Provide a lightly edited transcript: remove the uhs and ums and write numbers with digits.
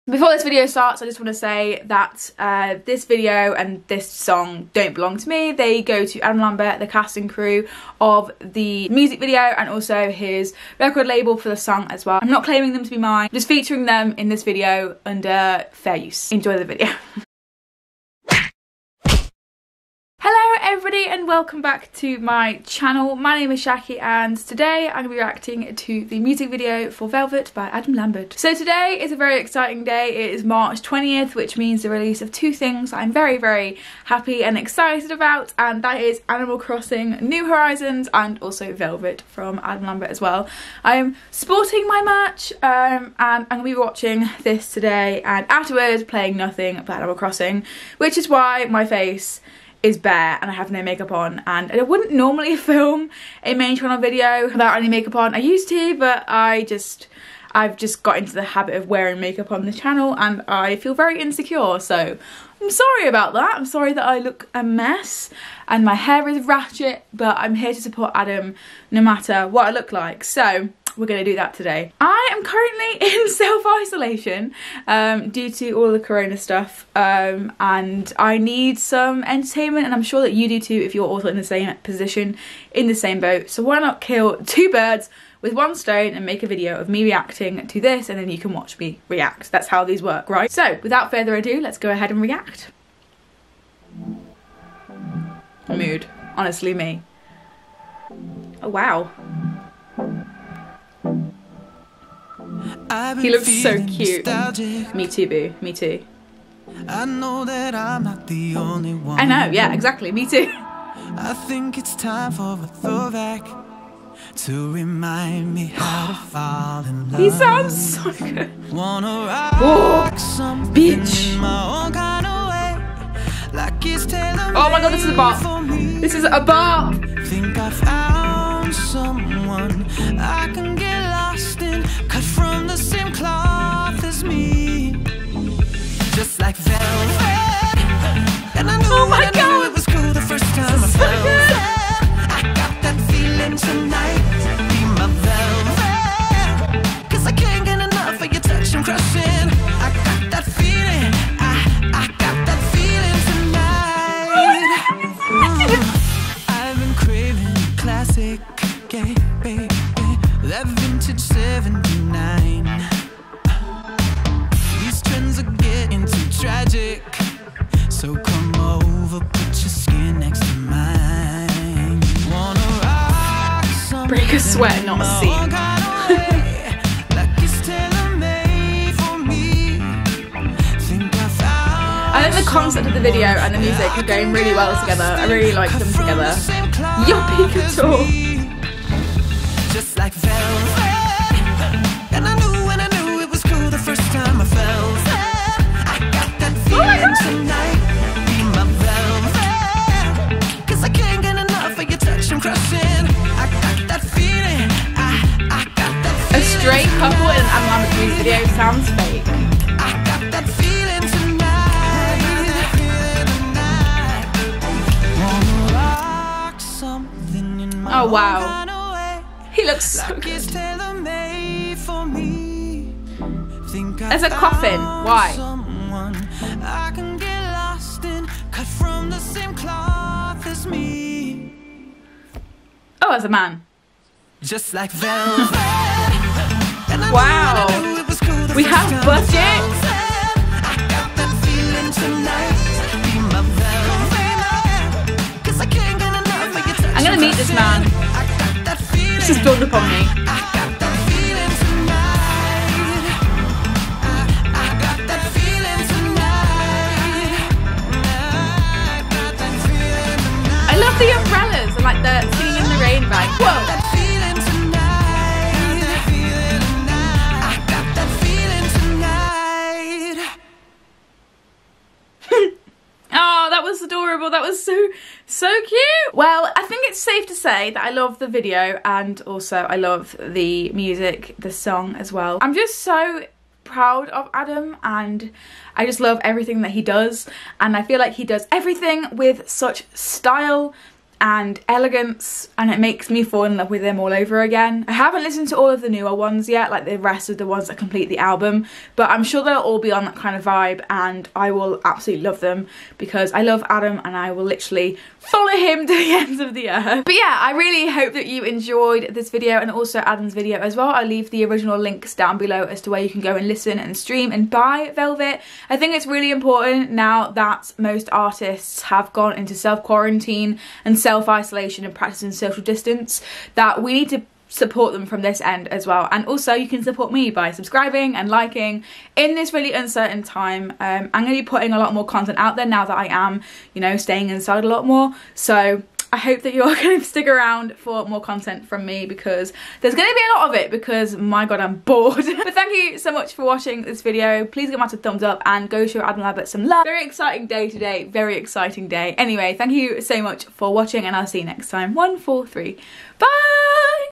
Before this video starts, I just want to say that this video and this song don't belong to me. They go to Adam Lambert, the casting crew of the music video, and also his record label for the song as well. I'm not claiming them to be mine, I'm just featuring them in this video under fair use. Enjoy the video. Hello everybody and welcome back to my channel. My name is Shaki and today I'm going to be reacting to the music video for Velvet by Adam Lambert. So today is a very exciting day. It is March 20th, which means the release of two things I'm very happy and excited about, and that is Animal Crossing New Horizons and also Velvet from Adam Lambert as well. I am sporting my merch and I'm going to be watching this today and afterwards playing nothing but Animal Crossing, which is why my face is bare and I have no makeup on, and I wouldn't normally film a main channel video without any makeup on. I used to, but I've just got into the habit of wearing makeup on the channel and I feel very insecure, so I'm sorry about that. I'm sorry that I look a mess and my hair is ratchet, but I'm here to support Adam no matter what I look like, so we're going to do that today. I am currently in self-isolation due to all the corona stuff, and I need some entertainment, and I'm sure that you do too if you're also in the same position, in the same boat. So why not kill two birds with one stone and make a video of me reacting to this, and then you can watch me react. That's how these work, right? So without further ado, let's go ahead and react. Mood, honestly me. Oh wow. He looks so cute. Me too, boo. Me too. I know that I'm not the only one. I know, yeah, exactly. Me too. I think it's time for a throwback to remind me how to fall in love. He sounds so good. Wanna rock some bitch. in my own kind of way, like it's oh my god, this is a bar. This is a bar. Think I found someone I can get lost in, cut from the same cloth as me, just like velvet. And I knew, it was cool the first time I felt it. I got that feeling tonight. Be my velvet, 'cause I can't get enough of your touch and crushing. I got that feeling. I got that feeling tonight. I've been craving classic gay, baby, that vintage 79. These trends are getting too tragic, so come over, put your skin next to mine. Wanna rock something, break a sweat, not a scene. I think the concept of the video and the music are going really well together. I really like them together. Yuppie couture. Just like velvet. And I knew it was cool the first time I felt it. I got that feeling tonight. Be my velvet, 'cause I can't get enough of your touch and crushing. I got that feeling. I got that feeling. A straight couple in an Adam Lambert music video sounds fake. I got that feeling tonight. Wanna rock something in my oh wow. kind of way. He looks so good. There's a coffin. Why? I can get lost in, cut from the same cloth as me. Oh, as a man. Just like velvet. Wow. We have budget. I got that feeling tonight. Be my velvet, 'cause I can't get enough of your touch. I'm gonna meet this man. This is dawned upon me. I love the umbrellas and like the singing in the rain vibe. Whoa! Oh, that was adorable. That was so cute. Well, I think it's safe to say that I love the video and also I love the music, the song as well. I'm just so proud of Adam and I just love everything that he does, and I feel like he does everything with such style and elegance, and it makes me fall in love with him all over again. I haven't listened to all of the newer ones yet, like the rest of the ones that complete the album, but I'm sure they'll all be on that kind of vibe, and I will absolutely love them because I love Adam and I will literally follow him to the ends of the earth. But yeah, I really hope that you enjoyed this video and also Adam's video as well. I'll leave the original links down below as to where you can go and listen and stream and buy Velvet. I think it's really important now that most artists have gone into self-quarantine and self-isolation and practicing social distance, that we need to support them from this end as well. And also you can support me by subscribing and liking in this really uncertain time. I'm going to be putting a lot more content out there now that I am, you know, staying inside a lot more. So I hope that you're going to stick around for more content from me, because there's going to be a lot of it, because my god, I'm bored. But thank you so much for watching this video. Please give it a thumbs up and go show Adam Lambert some love. Very exciting day today, very exciting day. Anyway, thank you so much for watching and I'll see you next time. 1, 4, 3, bye!